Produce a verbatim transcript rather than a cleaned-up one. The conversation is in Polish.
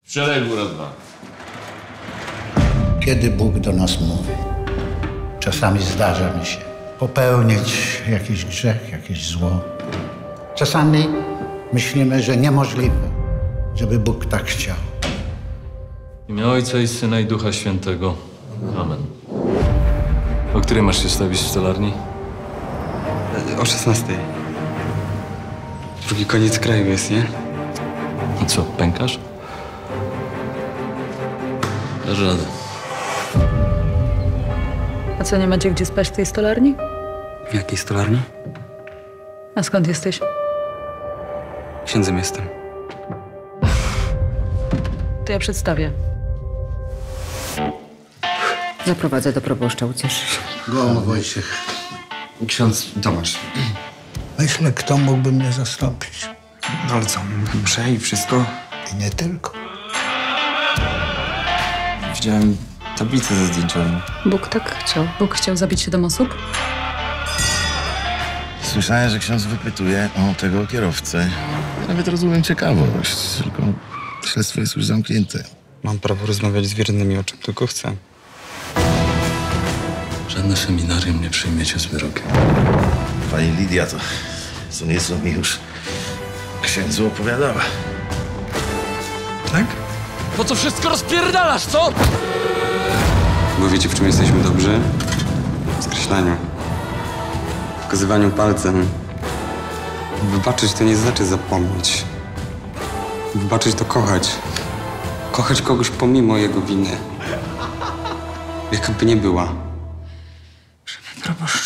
Szeregu raz, dwa. Kiedy Bóg do nas mówi? Czasami zdarza mi się popełnić jakiś grzech, jakieś zło. Czasami myślimy, że niemożliwe, żeby Bóg tak chciał. W imię Ojca i Syna i Ducha Świętego. Amen. O której masz się stawić w stolarni? O szesnastej. Drugi koniec kraju jest, nie? A co, pękasz? Dasz radę. A co, nie macie gdzie spać w tej stolarni? W jakiej stolarni? A skąd jesteś? Księdzem jestem. To ja przedstawię. Zaprowadzę do proboszcza, ucieszysz się. Gołąb Wojciech. Ksiądz Tomasz. Myślę, kto mógłby mnie zastąpić. No ale co, mszę i wszystko? I nie tylko. Widziałem tablicę ze zdjęciami. Bóg tak chciał. Bóg chciał zabić siedem osób? Słyszałem, że ksiądz wypytuje o tego kierowcę. Nawet rozumiem ciekawość, tylko śledztwo jest już zamknięte. Mam prawo rozmawiać z wiernymi, o czym tylko chcę. Żadne seminarium nie przyjmiecie z wyrokiem. Pani Lidia to co nieco mi już księdzu opowiadała. Tak? Po co wszystko rozpierdalasz, co? Bo wiecie, w czym jesteśmy dobrzy? W skreślaniu. W pokazywaniu palcem. Wybaczyć to nie znaczy zapomnieć. Wybaczyć to kochać. Kochać kogoś pomimo jego winy. Jaka by nie była. Proboszcz.